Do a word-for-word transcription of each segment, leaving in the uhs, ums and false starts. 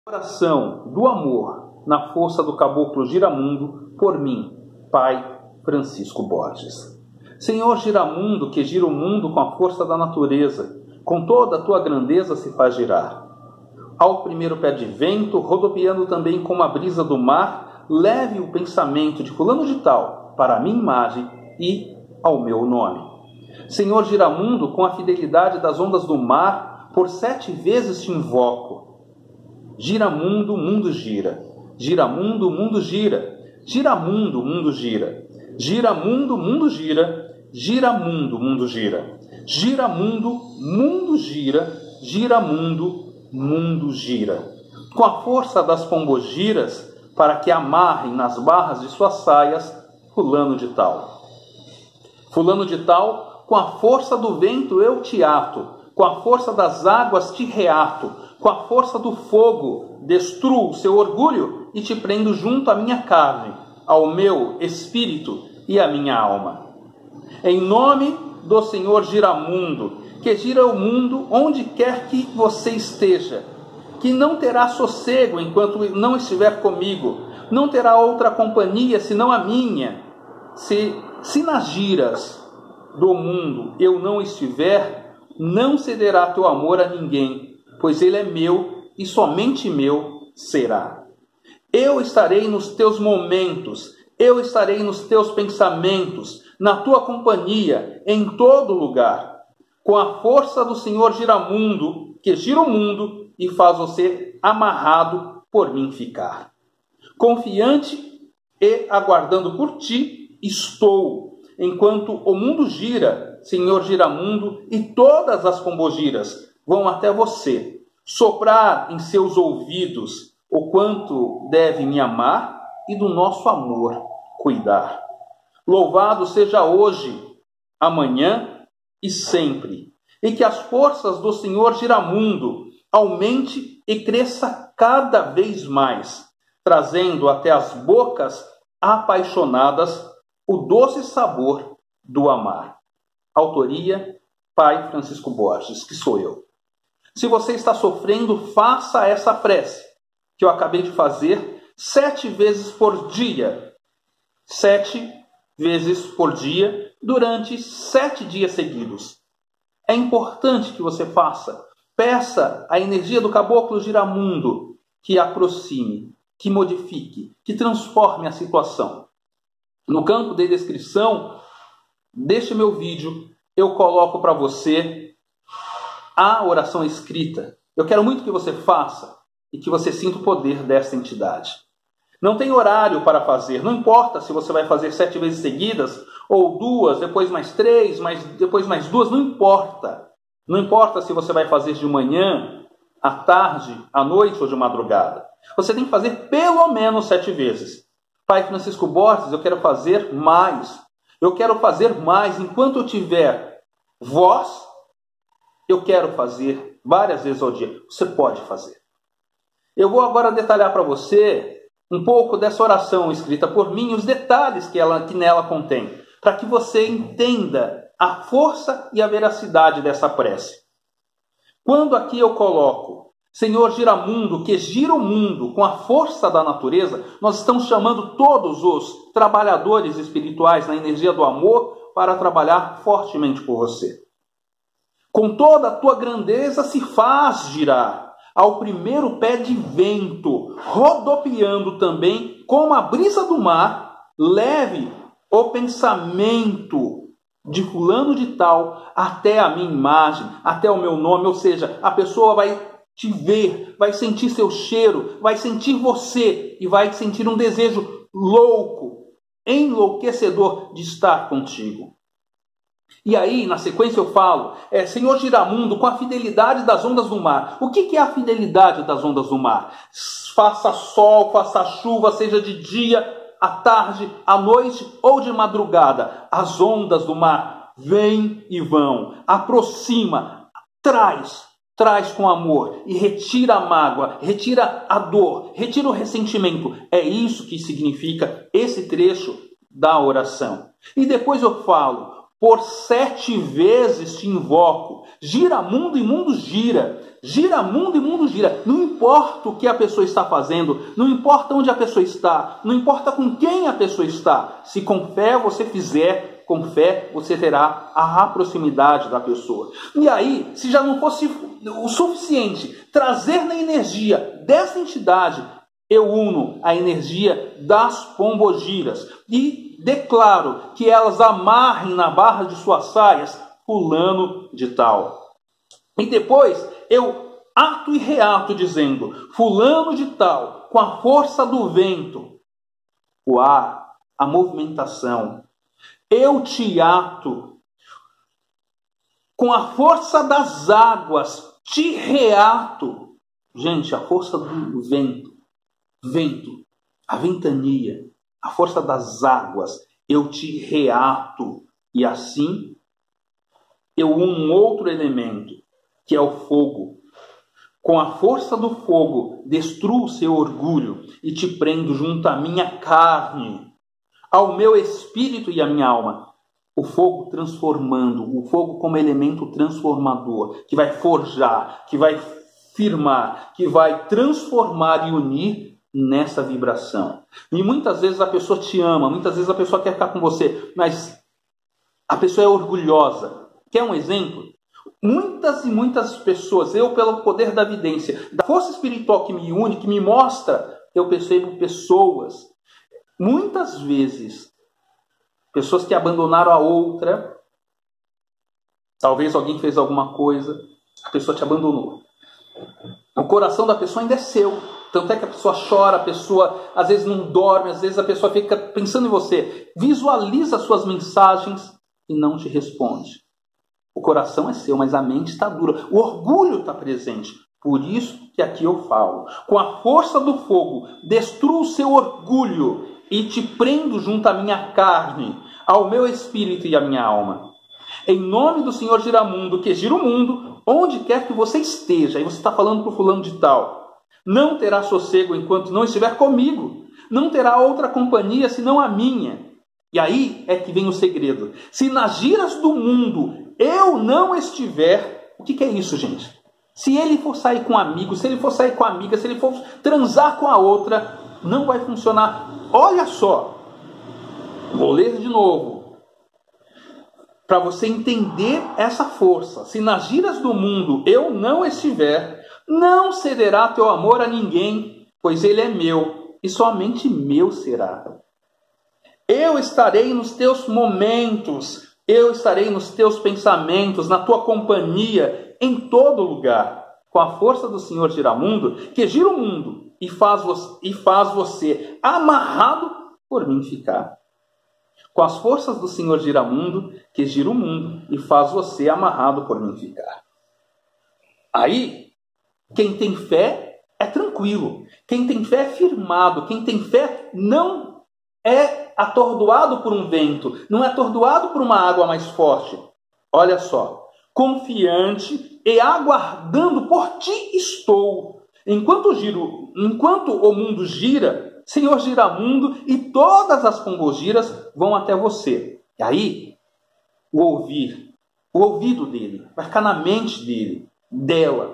Oração do amor na força do caboclo Giramundo, por mim, Pai Francisco Borges. Senhor Giramundo, que gira o mundo com a força da natureza, com toda a tua grandeza se faz girar. Ao primeiro pé de vento, rodopiando também como a brisa do mar, leve o pensamento de fulano de tal para a minha imagem e ao meu nome. Senhor Giramundo, com a fidelidade das ondas do mar, por sete vezes te invoco. Giramundo, mundo gira. Giramundo, mundo gira. Giramundo, mundo gira. Giramundo, mundo gira. Giramundo, mundo gira. Giramundo, mundo gira. Giramundo, mundo gira. Com a força das pombogiras, para que amarrem nas barras de suas saias fulano de tal. Fulano de tal, com a força do vento eu te ato, com a força das águas te reato, com a força do fogo destruo o seu orgulho e te prendo junto à minha carne, ao meu espírito e à minha alma. Em nome do Senhor Giramundo, que gira o mundo onde quer que você esteja, que não terá sossego enquanto não estiver comigo, não terá outra companhia senão a minha. Se, se nas giras do mundo eu não estiver, não cederá teu amor a ninguém, pois ele é meu e somente meu será. Eu estarei nos teus momentos, eu estarei nos teus pensamentos, na tua companhia, em todo lugar, com a força do Senhor Giramundo, que gira o mundo e faz você amarrado por mim ficar. Confiante e aguardando por ti estou, enquanto o mundo gira, Senhor Giramundo, e todas as pombogiras vão até você, soprar em seus ouvidos o quanto deve me amar e do nosso amor cuidar. Louvado seja hoje, amanhã e sempre, e que as forças do Senhor Giramundo aumente e cresça cada vez mais, trazendo até as bocas apaixonadas o doce sabor do amar. Autoria, Pai Francisco Borges, que sou eu. Se você está sofrendo, faça essa prece que eu acabei de fazer sete vezes por dia. Sete vezes por dia, durante sete dias seguidos. É importante que você faça. Peça a energia do caboclo Giramundo que aproxime, que modifique, que transforme a situação. No campo de descrição deste meu vídeo, eu coloco para você a oração escrita. Eu quero muito que você faça e que você sinta o poder dessa entidade. Não tem horário para fazer, não importa se você vai fazer sete vezes seguidas, ou duas, depois mais três, mais, depois mais duas, não importa. Não importa se você vai fazer de manhã, à tarde, à noite ou de madrugada. Você tem que fazer pelo menos sete vezes. Pai Francisco Borges, eu quero fazer mais. Eu quero fazer mais. Enquanto eu tiver voz, eu quero fazer várias vezes ao dia. Você pode fazer. Eu vou agora detalhar para você um pouco dessa oração escrita por mim, os detalhes que, ela, que nela contém, para que você entenda a força e a veracidade dessa prece. Quando aqui eu coloco Senhor Giramundo, que gira o mundo com a força da natureza, nós estamos chamando todos os trabalhadores espirituais na energia do amor para trabalhar fortemente por você. Com toda a tua grandeza se faz girar ao primeiro pé de vento, rodopiando também como a brisa do mar, leve o pensamento de fulano de tal até a minha imagem, até o meu nome, ou seja, a pessoa vai te ver, vai sentir seu cheiro, vai sentir você e vai sentir um desejo louco, enlouquecedor de estar contigo. E aí, na sequência eu falo, é, Senhor Giramundo, com a fidelidade das ondas do mar. O que, que é a fidelidade das ondas do mar? Faça sol, faça chuva, seja de dia, à tarde, à noite ou de madrugada. As ondas do mar vêm e vão, aproxima, traz, traz com amor e retira a mágoa, retira a dor, retira o ressentimento. É isso que significa esse trecho da oração. E depois eu falo, por sete vezes te invoco. Gira mundo e mundo gira. Gira mundo e mundo gira. Não importa o que a pessoa está fazendo, não importa onde a pessoa está, não importa com quem a pessoa está. Se com fé você fizer, com fé você terá a proximidade da pessoa. E aí, se já não fosse o suficiente trazer na energia dessa entidade, eu uno a energia das pombogiras e declaro que elas amarrem na barra de suas saias fulano de tal. E depois eu ato e reato dizendo, fulano de tal, com a força do vento, o ar, a movimentação, eu te ato, com a força das águas, te reato. Gente, a força do vento, vento, a ventania, a força das águas, eu te reato. E assim, eu uno um outro elemento, que é o fogo. Com a força do fogo, destruo o seu orgulho e te prendo junto à minha carne, ao meu espírito e à minha alma. O fogo transformando, o fogo como elemento transformador, que vai forjar, que vai firmar, que vai transformar e unir nessa vibração. E muitas vezes a pessoa te ama, muitas vezes a pessoa quer ficar com você, mas a pessoa é orgulhosa. Quer um exemplo? Muitas e muitas pessoas, eu pelo poder da vidência, da força espiritual que me une, que me mostra, eu percebo pessoas, muitas vezes, pessoas que abandonaram a outra, talvez alguém fez alguma coisa, a pessoa te abandonou. O coração da pessoa ainda é seu, tanto é que a pessoa chora, a pessoa às vezes não dorme, às vezes a pessoa fica pensando em você, visualiza suas mensagens e não te responde. O coração é seu, mas a mente está dura. O orgulho está presente. Por isso que aqui eu falo. Com a força do fogo, destruo o seu orgulho e te prendo junto à minha carne, ao meu espírito e à minha alma. Em nome do Senhor Giramundo, que gira o mundo, onde quer que você esteja, e você está falando para o fulano de tal, não terá sossego enquanto não estiver comigo. Não terá outra companhia senão a minha. E aí é que vem o segredo. Se nas giras do mundo eu não estiver, o que, que é isso, gente? Se ele for sair com um amigo, se ele for sair com a amiga, se ele for transar com a outra, não vai funcionar. Olha só, vou ler de novo, para você entender essa força. Se nas giras do mundo eu não estiver, não cederá teu amor a ninguém, pois ele é meu, e somente meu será. Eu estarei nos teus momentos, eu estarei nos teus pensamentos, na tua companhia, em todo lugar, com a força do Senhor Giramundo, que gira o mundo e faz, e faz você amarrado por mim ficar. Com as forças do Senhor Giramundo, que gira o mundo e faz você amarrado por mim ficar. Aí, quem tem fé é tranquilo, quem tem fé é firmado, quem tem fé não é atordoado por um vento, não é atordoado por uma água mais forte. Olha só, confiante e aguardando por ti estou. Enquanto giro, enquanto o mundo gira, Senhor Giramundo e todas as pombogiras vão até você. E aí, o ouvir, o ouvido dele, vai ficar na mente dele, dela.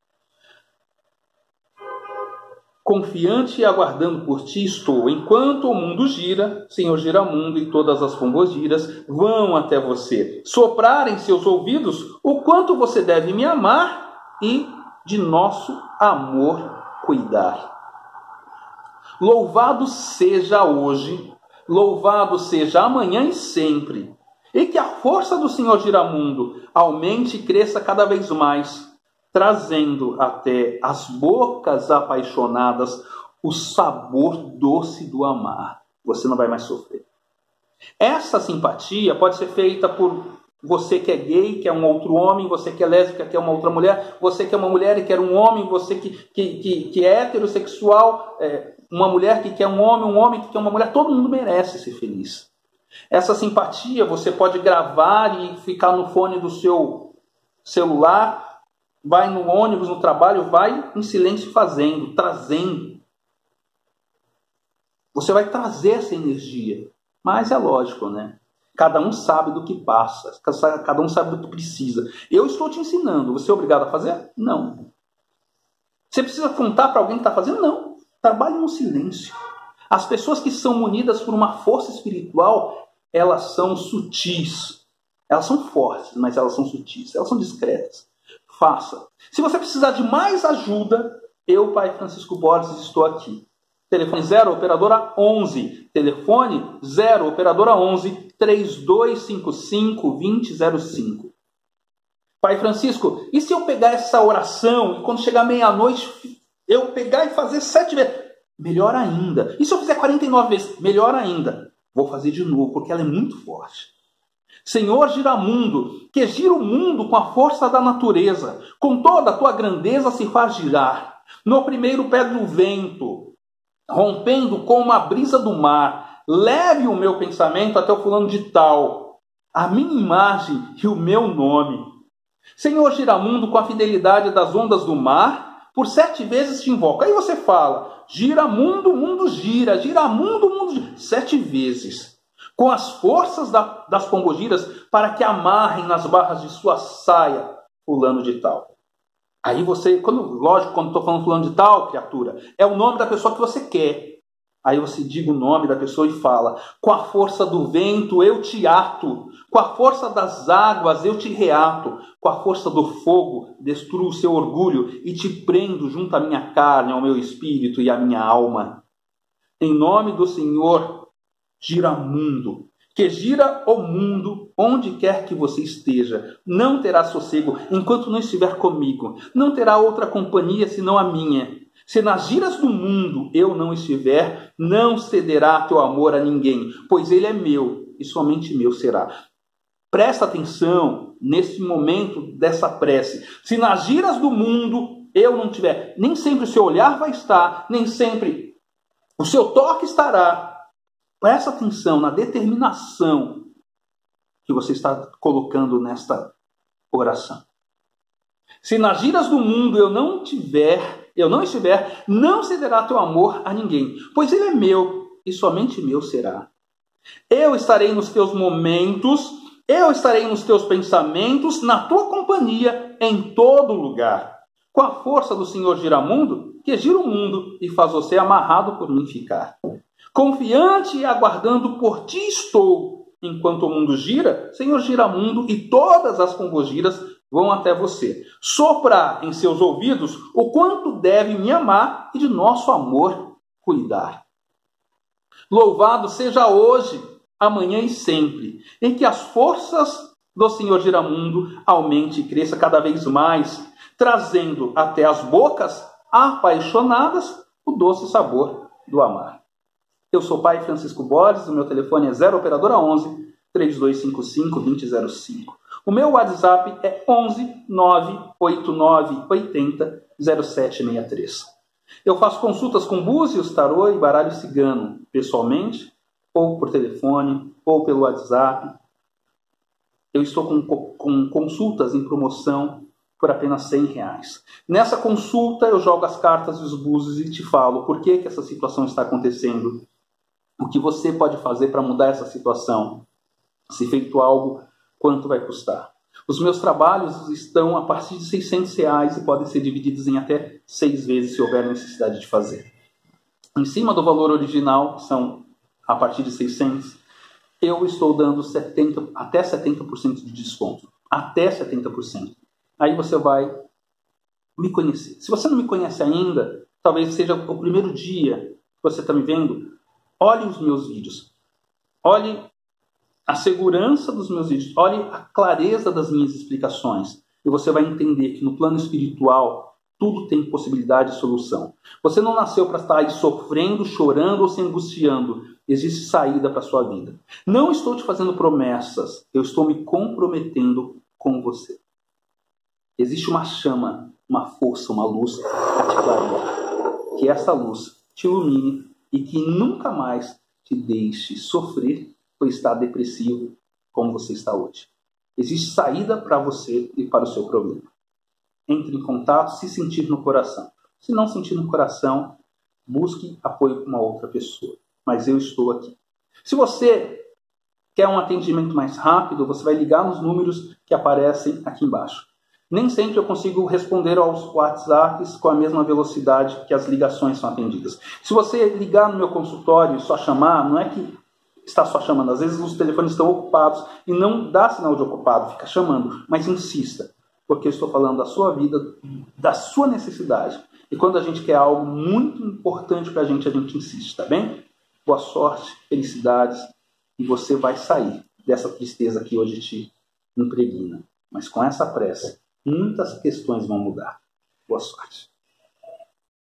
Confiante e aguardando por ti estou. Enquanto o mundo gira, Senhor Giramundo e todas as pombogiras vão até você. Soprar em seus ouvidos o quanto você deve me amar e de nosso amor cuidar. Louvado seja hoje, louvado seja amanhã e sempre. E que a força do Senhor Giramundo aumente e cresça cada vez mais, trazendo até as bocas apaixonadas o sabor doce do amar. Você não vai mais sofrer. Essa simpatia pode ser feita por você que é gay, que é um outro homem, você que é lésbica, que é uma outra mulher, você que é uma mulher e quer um homem, você que, que, que, que é heterossexual, é, uma mulher que quer um homem, um homem que quer uma mulher. Todo mundo merece ser feliz. Essa simpatia você pode gravar e ficar no fone do seu celular, vai no ônibus, no trabalho, vai em silêncio fazendo, trazendo. Você vai trazer essa energia. Mas é lógico, né? Cada um sabe do que passa, cada um sabe do que precisa. Eu estou te ensinando, você é obrigado a fazer? Não. Você precisa contar para alguém que está fazendo? Não. Trabalhe no silêncio. As pessoas que são munidas por uma força espiritual, elas são sutis. Elas são fortes, mas elas são sutis. Elas são discretas. Faça. Se você precisar de mais ajuda, eu, Pai Francisco Borges, estou aqui. Telefone zero, operadora onze. Telefone zero, operadora onze, três dois cinco cinco, dois zero zero cinco. Pai Francisco, e se eu pegar essa oração e quando chegar meia-noite, eu pegar e fazer sete vezes? Melhor ainda. E se eu fizer quarenta e nove vezes? Melhor ainda. Vou fazer de novo, porque ela é muito forte. Senhor Giramundo, que gira o mundo com a força da natureza, com toda a tua grandeza se faz girar. No primeiro pé do vento, rompendo como a brisa do mar, leve o meu pensamento até o fulano de tal, a minha imagem e o meu nome. Senhor Giramundo, com a fidelidade das ondas do mar, por sete vezes te invoco. Aí você fala, Giramundo, o mundo gira, Giramundo, o mundo gira. Sete vezes. Com as forças da, das pombogiras, para que amarrem nas barras de sua saia fulano de tal. Aí você, quando, lógico, quando estou falando fulano de tal, criatura, é o nome da pessoa que você quer. Aí você diga o nome da pessoa e fala, com a força do vento eu te ato, com a força das águas eu te reato, com a força do fogo destruo o seu orgulho e te prendo junto à minha carne, ao meu espírito e à minha alma. Em nome do Senhor Giramundo, que gira o mundo onde quer que você esteja, não terá sossego enquanto não estiver comigo, não terá outra companhia senão a minha. Se nas giras do mundo eu não estiver, não cederá teu amor a ninguém, pois ele é meu e somente meu será. Presta atenção nesse momento dessa prece. Se nas giras do mundo eu não tiver, nem sempre o seu olhar vai estar, nem sempre o seu toque estará. Presta atenção na determinação que você está colocando nesta oração. Se nas giras do mundo eu não tiver, eu não estiver, não cederá teu amor a ninguém, pois ele é meu e somente meu será. Eu estarei nos teus momentos, eu estarei nos teus pensamentos, na tua companhia, em todo lugar. Com a força do Senhor Giramundo, que gira o mundo e faz você amarrado por mim ficar. Confiante e aguardando por ti estou, enquanto o mundo gira, Senhor Giramundo, e todas as pombogiras vão até você. Soprar em seus ouvidos o quanto deve me amar e de nosso amor cuidar. Louvado seja hoje, amanhã e sempre, em que as forças do Senhor Giramundo aumente e cresça cada vez mais, trazendo até as bocas apaixonadas o doce sabor do amar. Eu sou o Pai Francisco Borges, o meu telefone é zero operadora onze, três dois cinco cinco, dois zero zero cinco. O meu WhatsApp é onze, nove oito nove oito zero, zero sete seis três. Eu faço consultas com búzios, tarô e baralho cigano, pessoalmente, ou por telefone, ou pelo WhatsApp. Eu estou com, com consultas em promoção por apenas cem reais. Nessa consulta eu jogo as cartas e os búzios e te falo por que, que essa situação está acontecendo. O que você pode fazer para mudar essa situação? Se feito algo, quanto vai custar? Os meus trabalhos estão a partir de seiscentos reais e podem ser divididos em até seis vezes se houver necessidade de fazer. Em cima do valor original, que são a partir de seiscentos, eu estou dando setenta, até setenta por cento de desconto. Até setenta por cento. Aí você vai me conhecer. Se você não me conhece ainda, talvez seja o primeiro dia que você está me vendo, olhe os meus vídeos. Olhe a segurança dos meus vídeos. Olhe a clareza das minhas explicações. E você vai entender que no plano espiritual, tudo tem possibilidade de solução. Você não nasceu para estar aí sofrendo, chorando ou se angustiando. Existe saída para a sua vida. Não estou te fazendo promessas. Eu estou me comprometendo com você. Existe uma chama, uma força, uma luz a te clarear. Que essa luz te ilumine e que nunca mais te deixe sofrer ou estar depressivo como você está hoje. Existe saída para você e para o seu problema. Entre em contato se sentir no coração. Se não sentir no coração, busque apoio com uma outra pessoa. Mas eu estou aqui. Se você Quer um atendimento mais rápido? Você vai ligar nos números que aparecem aqui embaixo. Nem sempre eu consigo responder aos WhatsApps com a mesma velocidade que as ligações são atendidas. Se você ligar no meu consultório e só chamar, não é que está só chamando. Às vezes os telefones estão ocupados e não dá sinal de ocupado, fica chamando. Mas insista, porque eu estou falando da sua vida, da sua necessidade. E quando a gente quer algo muito importante para a gente, a gente insiste, tá bem? Boa sorte, felicidades, e você vai sair dessa tristeza que hoje te impregna. Mas com essa pressa, muitas questões vão mudar. Boa sorte.